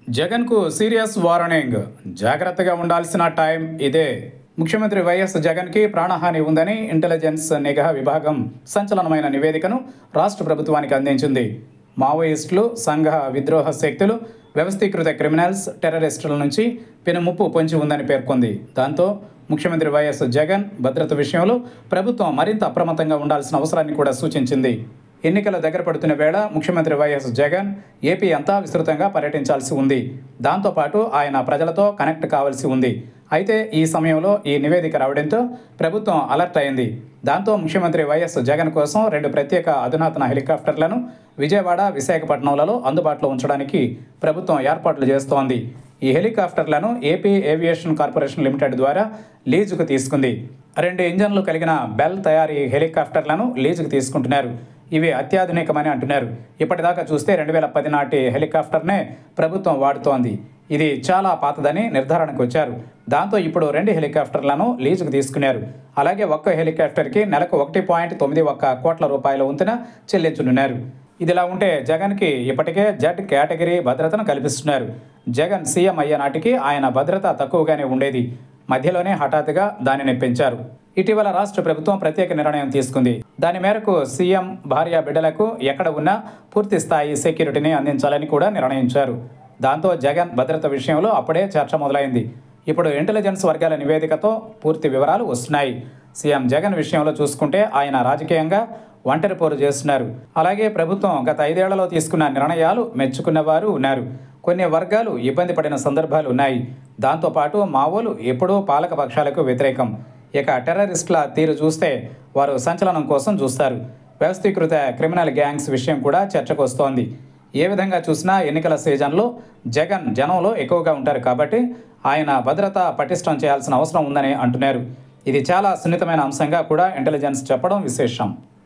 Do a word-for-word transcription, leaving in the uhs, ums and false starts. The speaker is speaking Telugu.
జగన్కు సీరియస్ వార్నింగ్. జాగ్రత్తగా ఉండాల్సిన టైం ఇదే. ముఖ్యమంత్రి వైఎస్ జగన్కి ప్రాణహాని ఉందని ఇంటెలిజెన్స్ నిఘా విభాగం సంచలనమైన నివేదికను రాష్ట్ర ప్రభుత్వానికి అందించింది. మావోయిస్టులు, సంఘ విద్రోహ శక్తులు, వ్యవస్థీకృత క్రిమినల్స్, టెర్రరిస్టుల నుంచి పెనుముప్పు పొంచి ఉందని పేర్కొంది. దాంతో ముఖ్యమంత్రి వైఎస్ జగన్ భద్రత విషయంలో ప్రభుత్వం మరింత అప్రమత్తంగా ఉండాల్సిన అవసరాన్ని కూడా సూచించింది. ఎన్నికల దగ్గర పడుతున్న వేళ ముఖ్యమంత్రి వైఎస్ జగన్ ఏపీ అంతా విస్తృతంగా పర్యటించాల్సి ఉంది. దాంతోపాటు ఆయన ప్రజలతో కనెక్ట్ కావాల్సి ఉంది. అయితే ఈ సమయంలో ఈ నివేదిక రావడంతో ప్రభుత్వం అలర్ట్ అయింది. దాంతో ముఖ్యమంత్రి వైఎస్ జగన్ కోసం రెండు ప్రత్యేక అధునాతన హెలికాప్టర్లను విజయవాడ, విశాఖపట్నంలలో అందుబాటులో ఉంచడానికి ప్రభుత్వం ఏర్పాట్లు చేస్తోంది. ఈ హెలికాప్టర్లను ఏపీ ఏవియేషన్ కార్పొరేషన్ లిమిటెడ్ ద్వారా లీజుకు తీసుకుంది. రెండు ఇంజన్లు కలిగిన బెల్ తయారీ హెలికాప్టర్లను లీజుకు తీసుకుంటున్నారు. ఇవి అత్యాధునికమని అంటున్నారు. ఇప్పటిదాకా చూస్తే రెండు వేల పది నాటి హెలికాప్టర్నే ప్రభుత్వం వాడుతోంది. ఇది చాలా పాతదని నిర్ధారణకు వచ్చారు. దాంతో ఇప్పుడు రెండు హెలికాప్టర్లను లీజుకు తీసుకున్నారు. అలాగే ఒక్క హెలికాప్టర్కి నెలకు ఒకటి పాయింట్ తొమ్మిది ఒక్క కోట్ల రూపాయల వంతున చెల్లించనున్నారు. ఇదిలా ఉంటే జగన్కి ఇప్పటికే జెడ్ కేటగిరీ భద్రతను కల్పిస్తున్నారు. జగన్ సీఎం అయ్యే నాటికి ఆయన భద్రత తక్కువగానే ఉండేది. మధ్యలోనే హఠాత్తుగా దానిని పెంచారు. ఇటీవల రాష్ట్ర ప్రభుత్వం ప్రత్యేక నిర్ణయం తీసుకుంది. దాని మేరకు సీఎం భార్య బిడ్డలకు ఎక్కడ ఉన్నా పూర్తి స్థాయి సెక్యూరిటీని అందించాలని కూడా నిర్ణయించారు. దాంతో జగన్ భద్రత విషయంలో అప్పుడే చర్చ మొదలైంది. ఇప్పుడు ఇంటెలిజెన్స్ వర్గాల నివేదికతో పూర్తి వివరాలు వస్తున్నాయి. సీఎం జగన్ విషయంలో చూసుకుంటే ఆయన రాజకీయంగా ఒంటరి పోరు చేస్తున్నారు. అలాగే ప్రభుత్వం గత ఐదేళ్లలో తీసుకున్న నిర్ణయాలు మెచ్చుకున్న వారు ఉన్నారు. కొన్ని వర్గాలు ఇబ్బంది పడిన సందర్భాలు ఉన్నాయి. దాంతోపాటు మావోలు ఎప్పుడూ పాలక పక్షాలకు వ్యతిరేకం. ఇక టెర్రరిస్టుల తీరు చూస్తే వారు సంచలనం కోసం చూస్తారు. వ్యవస్థీకృత క్రిమినల్ గ్యాంగ్స్ విషయం కూడా చర్చకు వస్తోంది. ఏ విధంగా చూసినా ఎన్నికల సీజన్లో జగన్ జనంలో ఎక్కువగా ఉంటారు కాబట్టి ఆయన భద్రత పటిష్టం చేయాల్సిన అవసరం ఉందని అంటున్నారు. ఇది చాలా సున్నితమైన అంశంగా కూడా ఇంటెలిజెన్స్ చెప్పడం విశేషం.